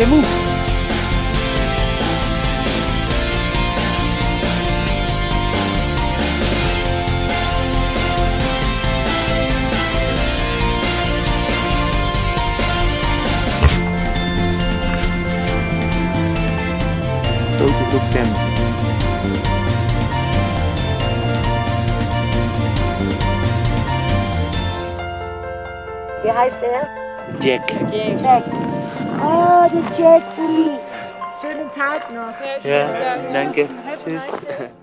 Remu. Look them. Wie heißt er? Jack. Jack. Oh, der Jack, Uli. Schönen Tag noch. Ja, danke. Tschüss.